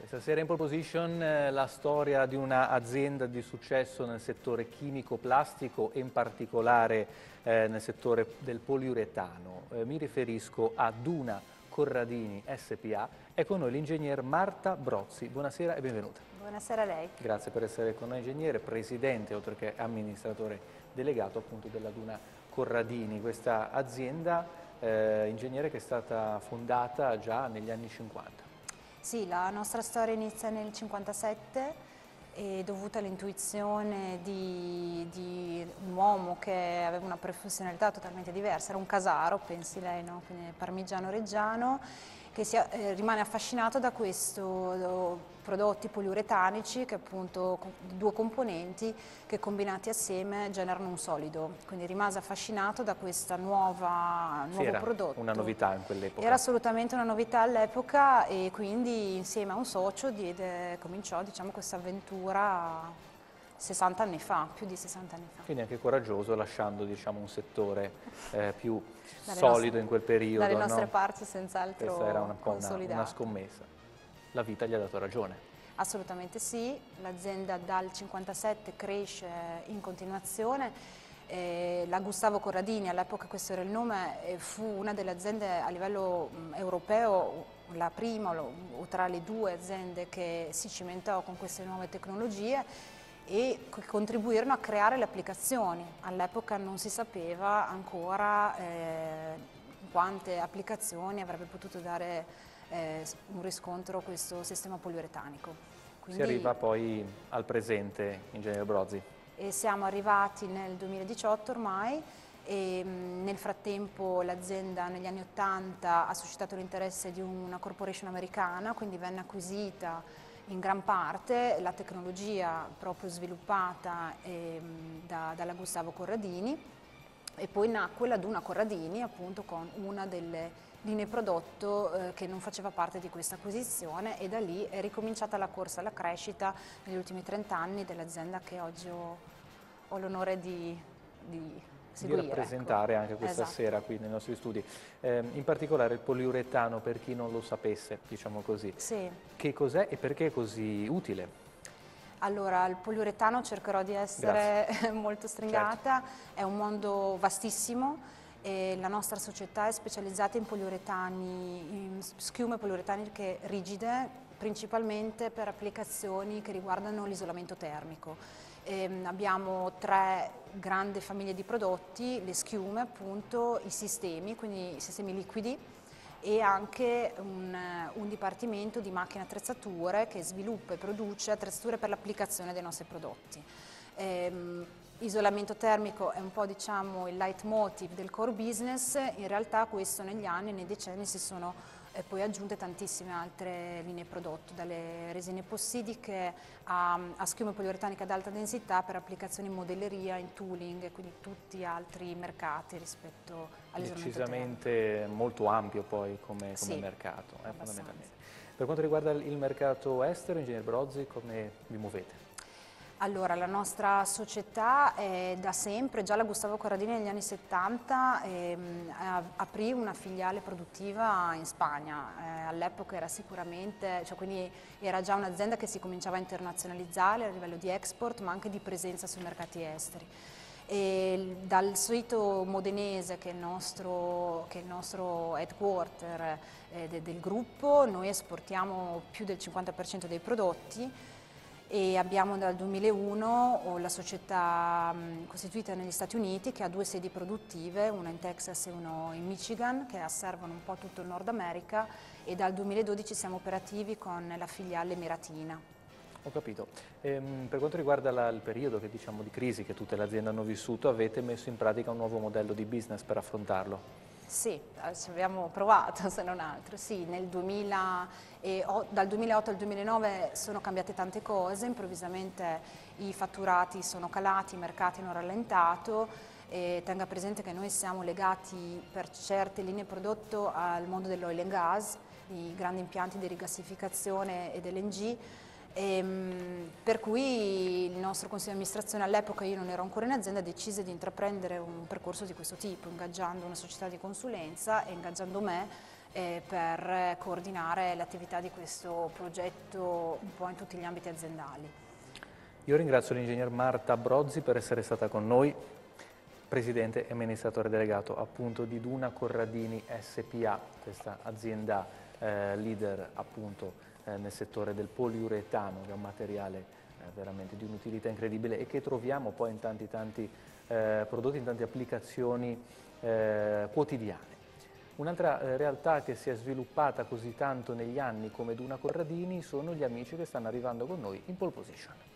Stasera in pole position la storia di un'azienda di successo nel settore chimico-plastico e in particolare nel settore del poliuretano. Mi riferisco a Duna Corradini SPA. È con noi l'ingegner Marta Brozzi. Buonasera e benvenuta. Buonasera a lei. Grazie per essere con noi, ingegnere, presidente oltre che amministratore delegato appunto della Duna Corradini, questa azienda ingegnere che è stata fondata già negli anni 50. Sì, la nostra storia inizia nel 1957 e dovuta all'intuizione di un uomo che aveva una professionalità totalmente diversa, era un casaro, pensi lei, no? Quindi parmigiano-reggiano, che rimane affascinato da questo prodotti poliuretanici che appunto due componenti che combinati assieme generano un solido, quindi rimase affascinato da questa nuovo prodotto. Una novità in quell'epoca. Era assolutamente una novità all'epoca e quindi insieme a un socio cominciò questa avventura 60 anni fa, più di 60 anni fa. Quindi anche coraggioso lasciando un settore più solido in quel periodo. Dalle nostre parti senz'altro questa era un po' una scommessa. La vita gli ha dato ragione. Assolutamente sì, l'azienda dal 1957 cresce in continuazione. La Gustavo Corradini, all'epoca questo era il nome, fu una delle aziende a livello europeo, la prima o tra le due aziende che si cimentò con queste nuove tecnologie e che contribuirono a creare le applicazioni. All'epoca non si sapeva ancora quante applicazioni avrebbe potuto dare un riscontro questo sistema poliuretanico. Si arriva poi al presente, ingegnere Brozzi. E siamo arrivati nel 2018 ormai e nel frattempo l'azienda negli anni 80 ha suscitato l'interesse di una corporation americana, quindi venne acquisita in gran parte la tecnologia proprio sviluppata dalla Gustavo Corradini e poi nacque la Duna Corradini appunto con una delle linee prodotto che non faceva parte di questa acquisizione e da lì è ricominciata la corsa alla crescita negli ultimi 30 anni dell'azienda che oggi ho l'onore di seguire. Di rappresentare anche questa sera qui nei nostri studi. In particolare il poliuretano, per chi non lo sapesse, diciamo così, sì. Che cos'è e perché è così utile? Allora, il poliuretano cercherò di essere molto stringata, è un mondo vastissimo e la nostra società è specializzata in poliuretani, in schiume poliuretaniche rigide, principalmente per applicazioni che riguardano l'isolamento termico. Abbiamo tre grandi famiglie di prodotti, le schiume appunto, i sistemi, quindi i sistemi liquidi, e anche un dipartimento di macchine attrezzature che sviluppa e produce attrezzature per l'applicazione dei nostri prodotti. Isolamento termico è un po' il leitmotiv del core business, in realtà questo negli anni, nei decenni si sono poi aggiunte tantissime altre linee prodotto, dalle resine epossidiche a schiume poliuretaniche ad alta densità per applicazioni in modelleria, in tooling e quindi tutti altri mercati rispetto all'isolamento termico. Decisamente molto ampio poi come mercato, fondamentalmente. Per quanto riguarda il mercato estero, ingegner Brozzi, come vi muovete? Allora, la nostra società è da sempre, già la Gustavo Corradini negli anni 70 aprì una filiale produttiva in Spagna, all'epoca era sicuramente, quindi era già un'azienda che si cominciava a internazionalizzare a livello di export ma anche di presenza sui mercati esteri. E dal sito modenese che è il nostro headquarter del gruppo, noi esportiamo più del 50% dei prodotti e abbiamo dal 2001 la società costituita negli Stati Uniti che ha due sedi produttive, una in Texas e una in Michigan, che asservono un po' tutto il Nord America e dal 2012 siamo operativi con la filiale emiratina. Ho capito. Per quanto riguarda il periodo di crisi che tutte le aziende hanno vissuto, avete messo in pratica un nuovo modello di business per affrontarlo? Sì, ci abbiamo provato se non altro. Sì, dal 2008 al 2009 sono cambiate tante cose, improvvisamente i fatturati sono calati, i mercati hanno rallentato e tenga presente che noi siamo legati per certe linee prodotto al mondo dell'oil and gas, i grandi impianti di rigassificazione e dell'NG. Per cui il nostro consiglio di amministrazione all'epoca, io non ero ancora in azienda, decise di intraprendere un percorso di questo tipo, ingaggiando una società di consulenza e ingaggiando me per coordinare l'attività di questo progetto un po' in tutti gli ambiti aziendali. Io ringrazio l'ingegner Marta Brozzi per essere stata con noi, presidente e amministratore delegato appunto di Duna Corradini SPA, questa azienda leader appunto nel settore del poliuretano, che è un materiale veramente di un'utilità incredibile e che troviamo poi in tanti prodotti, in tante applicazioni quotidiane. Un'altra realtà che si è sviluppata così tanto negli anni come Duna Corradini sono gli amici che stanno arrivando con noi in pole position.